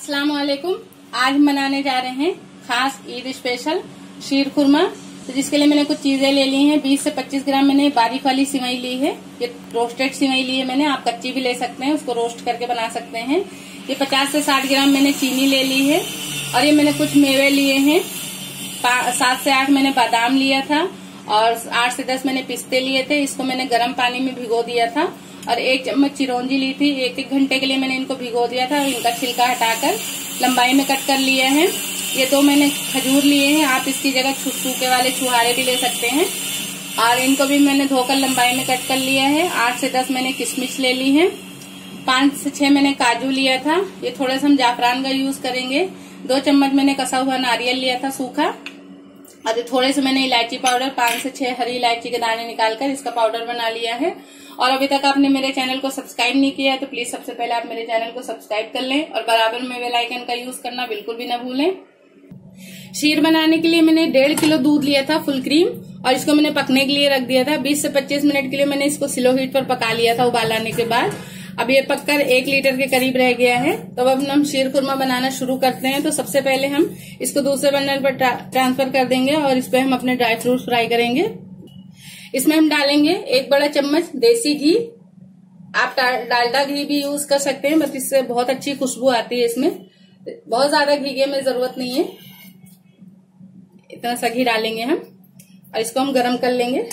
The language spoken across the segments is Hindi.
अस्सलाम वालेकुम। आज हम बनाने जा रहे हैं खास ईद स्पेशल शीर खुरमा। तो जिसके लिए मैंने कुछ चीजें ले ली हैं। 20 से 25 ग्राम मैंने बारीक वाली सिवई ली है। ये रोस्टेड सिवई ली है मैंने, आप कच्ची भी ले सकते हैं, उसको रोस्ट करके बना सकते हैं। ये 50 से 60 ग्राम मैंने चीनी ले ली है। और ये मैंने कुछ मेवे लिए हैं। 7 से 8 मैंने बादाम लिया था और 8 से 10 मैंने पिस्ते लिए थे। इसको मैंने गर्म पानी में भिगो दिया था। और 1 चम्मच चिरौंजी ली थी। 1 घंटे के लिए मैंने इनको भिगो दिया था। इनका छिलका हटाकर लंबाई में कट कर लिया है। ये 2 मैंने खजूर लिए हैं, आप इसकी जगह सूखे वाले छुहारे भी ले सकते हैं। और इनको भी मैंने धोकर लंबाई में कट कर लिया है। 8 से 10 मैंने किशमिश ले ली है। 5 से 6 मैंने काजू लिया था। ये थोड़ा सा हम जाफरान का यूज करेंगे। 2 चम्मच मैंने कसा हुआ नारियल लिया था सूखा। और थोड़े से मैंने इलायची पाउडर, 5 से 6 हरी इलायची के दाने निकालकर इसका पाउडर बना लिया है। और अभी तक आपने मेरे चैनल को सब्सक्राइब नहीं किया है तो प्लीज सबसे पहले आप मेरे चैनल को सब्सक्राइब कर लें और बराबर में बेल आइकन का यूज करना बिल्कुल भी न भूलें। शीर बनाने के लिए मैंने 1.5 किलो दूध लिया था फुल क्रीम, और इसको मैंने पकने के लिए रख दिया था। 20 से 25 मिनट के लिए मैंने इसको स्लो हीट पर पका लिया था उबाल आने के बाद। अब ये पककर 1 लीटर के करीब रह गया है। तो अब हम शीर खुरमा बनाना शुरू करते हैं। तो सबसे पहले हम इसको दूसरे बर्नर पर ट्रांसफर कर देंगे और इस पे हम अपने ड्राई फ्रूट्स फ्राई करेंगे। इसमें हम डालेंगे 1 बड़ा चम्मच देसी घी। आप डालडा घी भी यूज कर सकते हैं, बस इससे बहुत अच्छी खुशबू आती है। इसमें बहुत ज्यादा घी की हमें जरूरत नहीं है, इतना सा घी डालेंगे हम और इसको हम गरम कर लेंगे।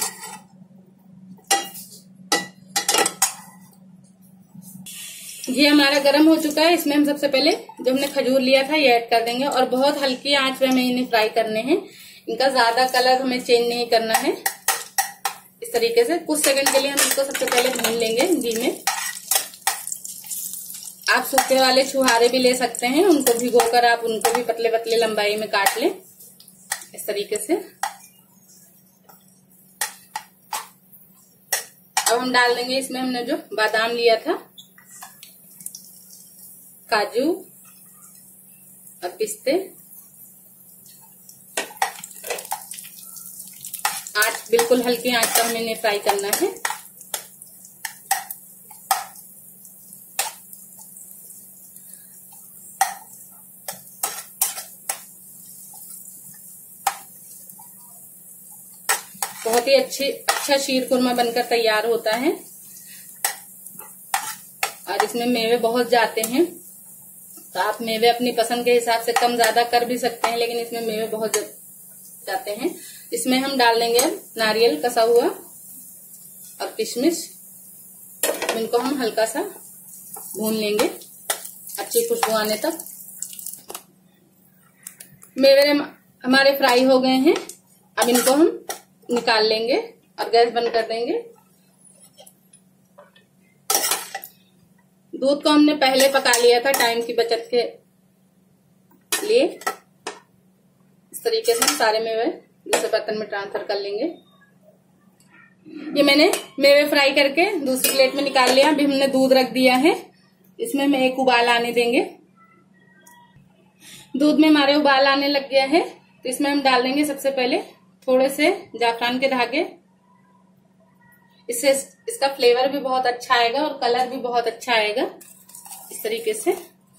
घी हमारा गरम हो चुका है। इसमें हम सबसे पहले जो हमने खजूर लिया था ये ऐड कर देंगे और बहुत हल्की आंच पे हमें इन्हें फ्राई करने हैं। इनका ज्यादा कलर हमें चेंज नहीं करना है। इस तरीके से कुछ सेकंड के लिए हम इसको सबसे पहले भून लेंगे घी में। आप सूखे वाले छुहारे भी ले सकते हैं, उनको भिगोकर आप उनको भी पतले पतले लंबाई में काट लें इस तरीके से। अब हम डाल देंगे इसमें हमने जो बादाम लिया था, काजू और पिस्ते। आंच बिल्कुल हल्की आंच पर हमें इन्हें फ्राई करना है। बहुत ही अच्छा शीर खुरमा बनकर तैयार होता है। और इसमें मेवे बहुत जाते हैं, तो आप मेवे अपनी पसंद के हिसाब से कम ज्यादा कर भी सकते हैं, लेकिन इसमें मेवे बहुत जाते हैं। इसमें हम डाल देंगे नारियल कसा हुआ और किशमिश। इनको हम हल्का सा भून लेंगे अच्छी खुशबू आने तक। मेवे हमारे फ्राई हो गए हैं। अब इनको हम निकाल लेंगे और गैस बंद कर देंगे। दूध को हमने पहले पका लिया था टाइम की बचत के लिए। इस तरीके से हम सारे मेवे दूसरे बर्तन में ट्रांसफर कर लेंगे। ये मैंने मेवे फ्राई करके दूसरी प्लेट में निकाल लिया। अभी हमने दूध रख दिया है, इसमें हम 1 उबाल आने देंगे। दूध में हमारे उबाल आने लग गया है, तो इसमें हम डाल देंगे सबसे पहले थोड़े से जाफरान के धागे। इससे इसका फ्लेवर भी बहुत अच्छा आएगा और कलर भी बहुत अच्छा आएगा इस तरीके से।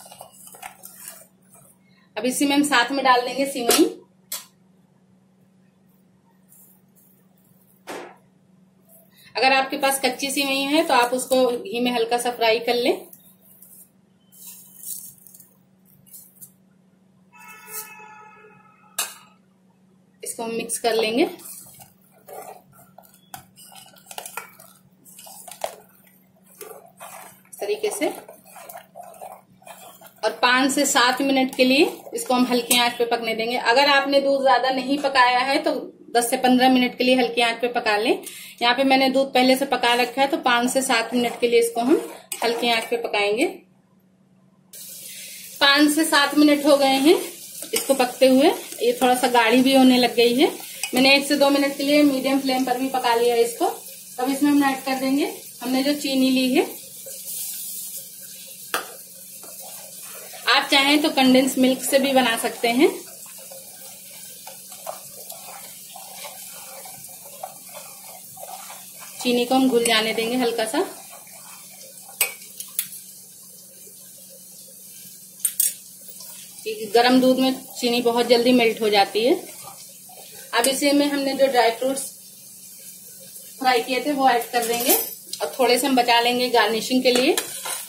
अब इसी में हम साथ में डाल देंगे सिवई। अगर आपके पास कच्ची सिवई है तो आप उसको घी में हल्का सा फ्राई कर लें। इसको हम मिक्स कर लेंगे। तरीके से और 5 से 7 मिनट के लिए इसको हम हल्की आंच पे पकने देंगे। अगर आपने दूध ज्यादा नहीं पकाया है तो 10 से 15 मिनट के लिए हल्की आंच पे पका लें। यहाँ पे मैंने दूध पहले से पका रखा है, तो 5 से 7 मिनट के लिए इसको हम हल्की आंच पे पकाएंगे। 5 से 7 मिनट हो गए हैं इसको पकते हुए। ये थोड़ा सा गाढ़ी भी होने लग गई है। मैंने 1 से 2 मिनट के लिए मीडियम फ्लेम पर भी पका लिया है इसको। अब इसमें हम ऐड कर देंगे हमने जो चीनी ली है। आप चाहें तो कंडेंस मिल्क से भी बना सकते हैं। चीनी को हम घुल जाने देंगे हल्का सा। गर्म दूध में चीनी बहुत जल्दी मेल्ट हो जाती है। अब इसे में हमने जो ड्राई फ्रूट्स फ्राई किए थे वो ऐड कर देंगे और थोड़े से हम बचा लेंगे गार्निशिंग के लिए।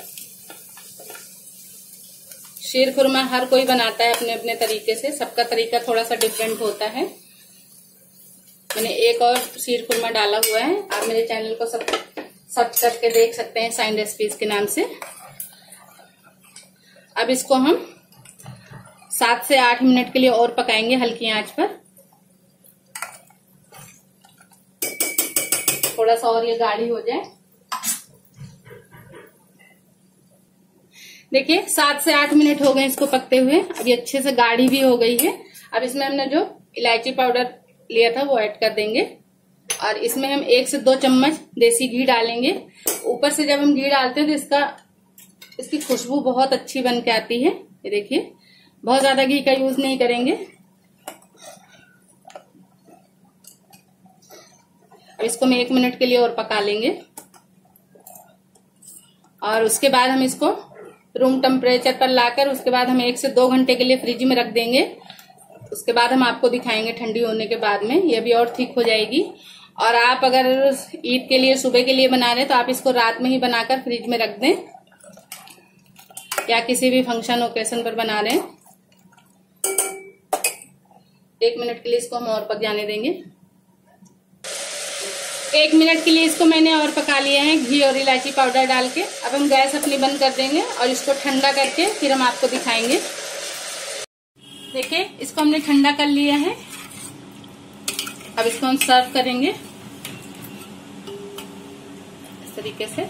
शीर खुरमा हर कोई बनाता है अपने अपने तरीके से, सबका तरीका थोड़ा सा डिफरेंट होता है। मैंने एक और शीर खुरमा डाला हुआ है, आप मेरे चैनल को सर्च करके देख सकते हैं साइन रेसिपीज के नाम से। अब इसको हम 7 से 8 मिनट के लिए और पकाएंगे हल्की आंच पर। थोड़ा सा और ये गाढ़ी हो जाए। देखिए 7 से 8 मिनट हो गए इसको पकते हुए, अब ये अच्छे से गाढ़ी भी हो गई है। अब इसमें हमने जो इलायची पाउडर लिया था वो ऐड कर देंगे और इसमें हम 1 से 2 चम्मच देसी घी डालेंगे। ऊपर से जब हम घी डालते हैं तो इसकी खुशबू बहुत अच्छी बन के आती है। ये देखिए, बहुत ज्यादा घी का यूज नहीं करेंगे। अब इसको हम 1 मिनट के लिए और पका लेंगे और उसके बाद हम इसको रूम टेम्परेचर पर लाकर उसके बाद हम 1 से 2 घंटे के लिए फ्रिज में रख देंगे। उसके बाद हम आपको दिखाएंगे ठंडी होने के बाद में ये भी और ठीक हो जाएगी। और आप अगर ईद के लिए सुबह के लिए बना रहे हैं तो आप इसको रात में ही बनाकर फ्रिज में रख दें, या किसी भी फंक्शन ओकेशन पर बना रहे हैं। 1 मिनट के लिए इसको हम और पक जाने देंगे। 1 मिनट के लिए इसको मैंने और पका लिया है घी और इलायची पाउडर डाल के। अब हम गैस अपनी बंद कर देंगे और इसको ठंडा करके फिर हम आपको दिखाएंगे। देखिए इसको हमने ठंडा कर लिया है। अब इसको हम सर्व करेंगे इस तरीके से।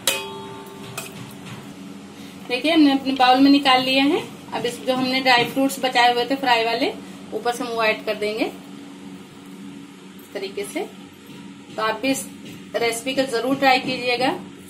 देखिए हमने अपने बाउल में निकाल लिया है। अब इस जो हमने ड्राई फ्रूट्स बचाए हुए थे फ्राई वाले, ऊपर से हम वो ऐड कर देंगे इस तरीके से। तो आप भी इस रेसिपी को जरूर ट्राई कीजिएगा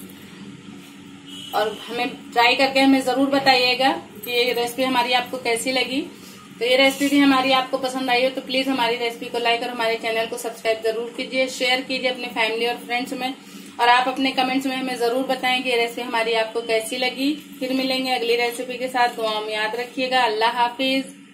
और हमें ट्राई करके हमें जरूर बताइएगा कि ये रेसिपी हमारी आपको कैसी लगी। तो ये रेसिपी भी हमारी आपको पसंद आई हो तो प्लीज हमारी रेसिपी को लाइक और हमारे चैनल को सब्सक्राइब जरूर कीजिए, शेयर कीजिए अपने फैमिली और फ्रेंड्स में। और आप अपने कमेंट्स में हमें जरूर बताएं कि ये रेसिपी हमारी आपको कैसी लगी। फिर मिलेंगे अगली रेसिपी के साथ। दुआ में याद रखिएगा। अल्लाह हाफिज।